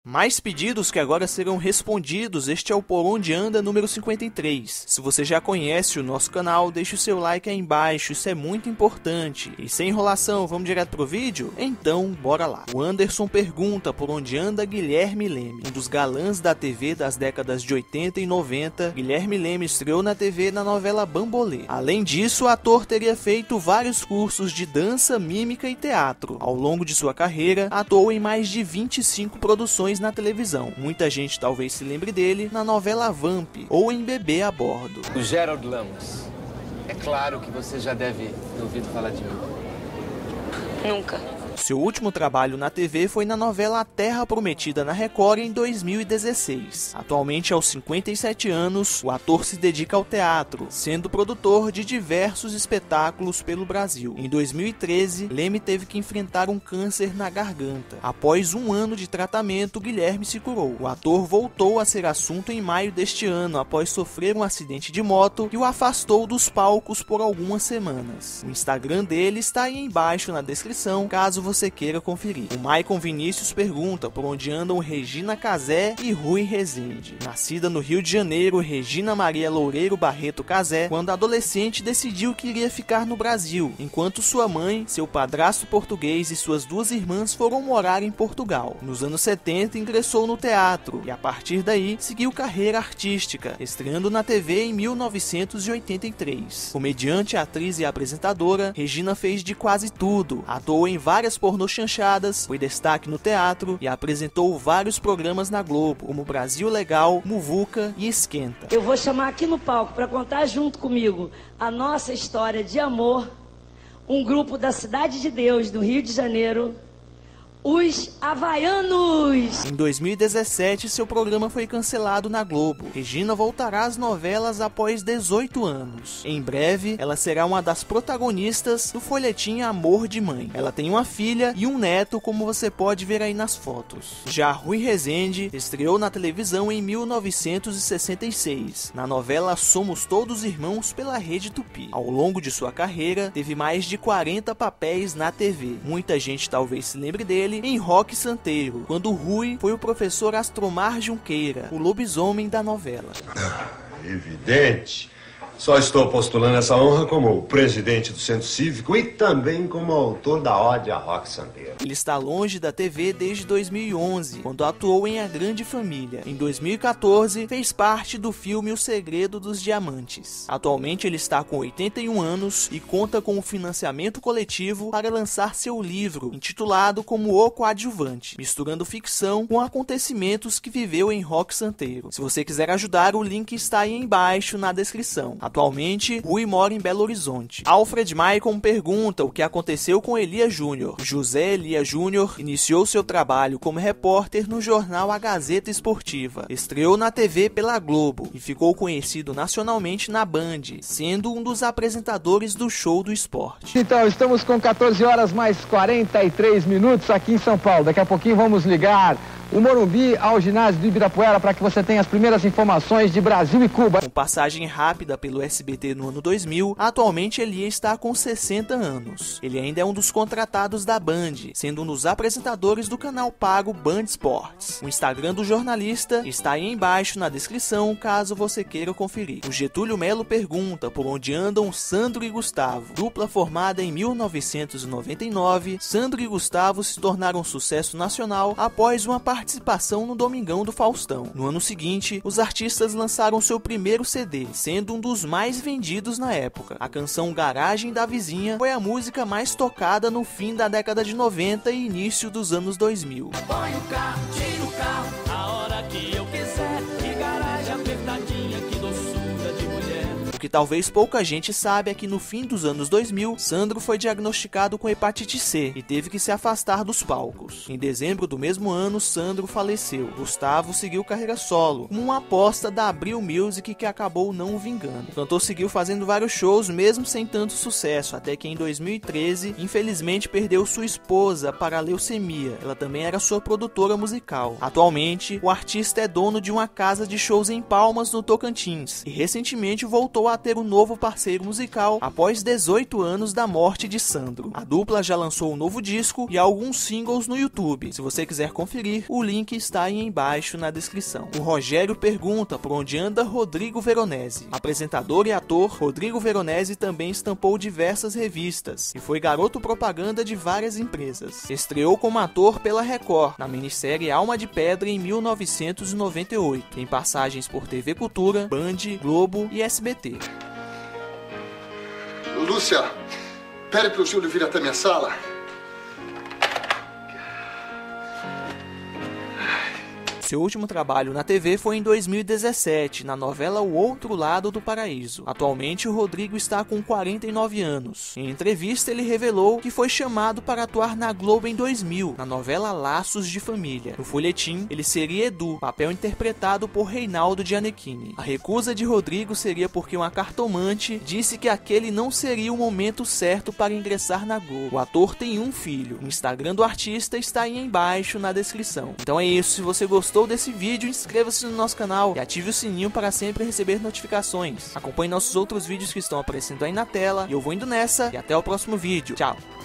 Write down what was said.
Mais pedidos que agora serão respondidos, este é o Por Onde Anda número 53. Se você já conhece o nosso canal, deixe o seu like aí embaixo, isso é muito importante. E sem enrolação, vamos direto pro vídeo? Então, bora lá. O Anderson pergunta por onde anda Guilherme Leme. Um dos galãs da TV das décadas de 80 e 90, Guilherme Leme estreou na TV na novela Bambolê. Além disso, o ator teria feito vários cursos de dança, mímica e teatro. Ao longo de sua carreira, atuou em mais de 25 produções na televisão. Muita gente talvez se lembre dele na novela Vamp ou em Bebê a Bordo. O Gerald Lamos. É claro que você já deve ter ouvido falar de mim. Nunca. Seu último trabalho na TV foi na novela A Terra Prometida na Record em 2016. Atualmente, aos 57 anos, o ator se dedica ao teatro, sendo produtor de diversos espetáculos pelo Brasil. Em 2013, Leme teve que enfrentar um câncer na garganta. Após um ano de tratamento, Guilherme se curou. O ator voltou a ser assunto em maio deste ano, após sofrer um acidente de moto que o afastou dos palcos por algumas semanas. O Instagram dele está aí embaixo na descrição, caso você queira conferir. O Maicon Vinícius pergunta por onde andam Regina Casé e Rui Rezende. Nascida no Rio de Janeiro, Regina Maria Loureiro Barreto Casé, quando adolescente decidiu que iria ficar no Brasil, enquanto sua mãe, seu padrasto português e suas duas irmãs foram morar em Portugal. Nos anos 70 ingressou no teatro e a partir daí seguiu carreira artística, estreando na TV em 1983. Comediante, atriz e apresentadora, Regina fez de quase tudo. Atuou em várias pornochanchadas, foi destaque no teatro e apresentou vários programas na Globo, como Brasil Legal, Muvuca e Esquenta. Eu vou chamar aqui no palco para contar junto comigo a nossa história de amor, um grupo da Cidade de Deus, do Rio de Janeiro, os Havaianos. Em 2017, seu programa foi cancelado na Globo. Regina voltará às novelas após 18 anos. Em breve, ela será uma das protagonistas do folhetim Amor de Mãe. Ela tem uma filha e um neto, como você pode ver aí nas fotos. Já Rui Rezende estreou na televisão em 1966, na novela Somos Todos Irmãos pela Rede Tupi. Ao longo de sua carreira, teve mais de 40 papéis na TV. Muita gente talvez se lembre dele em Roque Santeiro, quando Rui foi o professor Astromar Junqueira, o lobisomem da novela. Evidente. Só estou postulando essa honra como presidente do Centro Cívico e também como autor da Ode a Roque Santeiro. Ele está longe da TV desde 2011, quando atuou em A Grande Família. Em 2014, fez parte do filme O Segredo dos Diamantes. Atualmente ele está com 81 anos e conta com um financiamento coletivo para lançar seu livro, intitulado como O Coadjuvante, misturando ficção com acontecimentos que viveu em Roque Santeiro. Se você quiser ajudar, o link está aí embaixo na descrição. Atualmente, Rui mora em Belo Horizonte. Alfred Maicon pergunta o que aconteceu com Elias Júnior. José Elias Júnior iniciou seu trabalho como repórter no jornal A Gazeta Esportiva. Estreou na TV pela Globo e ficou conhecido nacionalmente na Band, sendo um dos apresentadores do Show do Esporte. Então, estamos com 14 horas mais 43 minutos aqui em São Paulo. Daqui a pouquinho vamos ligar o Morumbi ao ginásio do Ibirapuera para que você tenha as primeiras informações de Brasil e Cuba. Com passagem rápida pelo SBT no ano 2000, atualmente Elias está com 60 anos. Ele ainda é um dos contratados da Band, sendo um dos apresentadores do canal pago Band Esportes. O Instagram do jornalista está aí embaixo na descrição, caso você queira conferir. O Getúlio Melo pergunta por onde andam Sandro e Gustavo. Dupla formada em 1999, Sandro e Gustavo se tornaram um sucesso nacional após uma participação no Domingão do Faustão. No ano seguinte, os artistas lançaram seu primeiro CD, sendo um dos mais vendidos na época. A canção Garagem da Vizinha foi a música mais tocada no fim da década de 90 e início dos anos 2000. Põe o carro, tira o carro, a hora que eu quiser, que garagem apertadinha, que doçura de mulher. O que talvez pouca gente saiba é que no fim dos anos 2000, Sandro foi diagnosticado com hepatite C e teve que se afastar dos palcos. Em dezembro do mesmo ano, Sandro faleceu. Gustavo seguiu carreira solo, como uma aposta da Abril Music que acabou não o vingando. O cantor seguiu fazendo vários shows mesmo sem tanto sucesso, até que em 2013, infelizmente perdeu sua esposa para a leucemia. Ela também era sua produtora musical. Atualmente, o artista é dono de uma casa de shows em Palmas, no Tocantins, e recentemente voltou à ter um novo parceiro musical após 18 anos da morte de Sandro. A dupla já lançou um novo disco e alguns singles no YouTube. Se você quiser conferir, o link está aí embaixo na descrição. O Rogério pergunta por onde anda Rodrigo Veronese. Apresentador e ator, Rodrigo Veronese também estampou diversas revistas e foi garoto propaganda de várias empresas. Estreou como ator pela Record, na minissérie Alma de Pedra em 1998. Tem passagens por TV Cultura, Band, Globo e SBT. Lúcia, pede pro Júlio vir até minha sala. Seu último trabalho na TV foi em 2017, na novela O Outro Lado do Paraíso. Atualmente, o Rodrigo está com 49 anos. Em entrevista, ele revelou que foi chamado para atuar na Globo em 2000, na novela Laços de Família. No folhetim, ele seria Edu, papel interpretado por Reinaldo Gianecchini. A recusa de Rodrigo seria porque uma cartomante disse que aquele não seria o momento certo para ingressar na Globo. O ator tem um filho. O Instagram do artista está aí embaixo na descrição. Então é isso, se você gostou desse vídeo, inscreva-se no nosso canal e ative o sininho para sempre receber notificações. Acompanhe nossos outros vídeos que estão aparecendo aí na tela. E eu vou indo nessa e até o próximo vídeo. Tchau!